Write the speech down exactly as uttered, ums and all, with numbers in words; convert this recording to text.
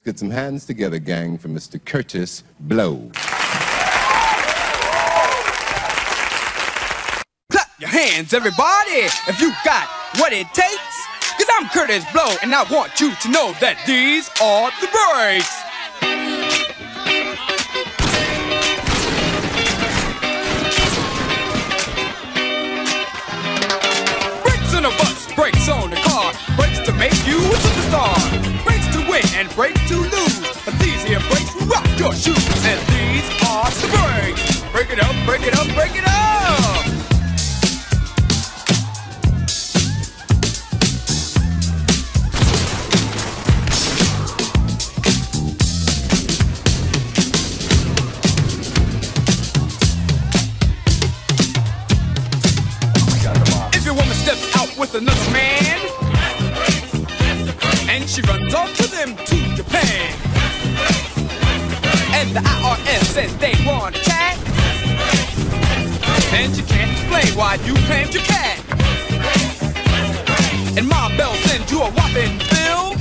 Get some hands together, gang, for Mister Contest Blow. Clap your hands, everybody, if you got what it takes. Cause I'm Contest Blow, and I want you to know that these are the breaks. Breaks on a bus, breaks on the car, breaks to make you a superstar. Breaks to win and breaks to lose, but these here breaks will rock your shoes. And these are the breaks. Break it up, break it up, break it up. If your woman steps out with another man, and she runs off to them to Japan, and the I R S says they want a chat, and you can't explain why you claimed your cat, and Mom Bell sends you a whopping bill,